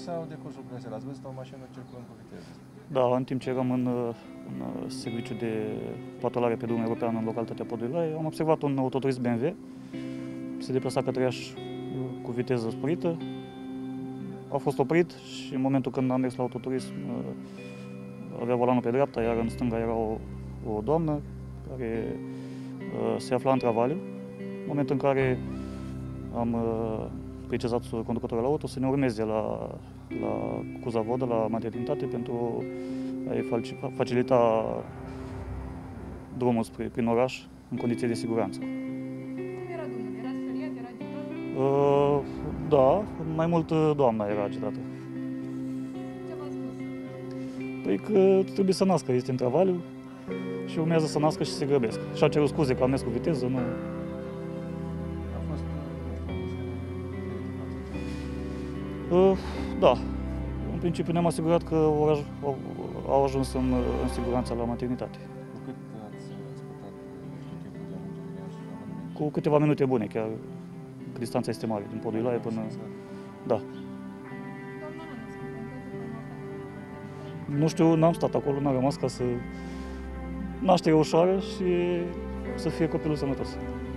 sau decursul prin seară? Ați văzut o mașină circulând cu viteză? Da, în timp ce eram în serviciu de patrulare pe drum european în localitatea Podilai, am observat un autoturism BMW, se deplasa către Iași cu viteză sporită, a fost oprit și în momentul când am mers la autoturism avea volanul pe dreapta, iar în stânga era o doamnă care se afla în travaliu. În momentul în care am precizat conducătorul auto să ne urmeze la Cuza-Vodă, la maternitate, pentru a-i facilita drumul prin oraș în condiții de siguranță. Cum era domnul? Era speriat? Era agitat? Da, mai mult doamna era agitată. Ce v-a spus? Păi că trebuie să nască, este în travaliu și urmează să nască și se grăbesc. Și-a cerut scuze că am mers cu viteză, nu... A fost, Da, în principiu ne-am asigurat că au ajuns în siguranță la maternitate. cu cât ați scurtat timpul de ajungere în Iași la Mănămeni? Cu câteva minute bune, chiar că distanța este mare, din Podul Ilaie până... Da. Doamna n-a născut, încă Nu știu, n-am stat acolo, n-am rămas ca să... Naștere ușoară și să fie copilul sănătos.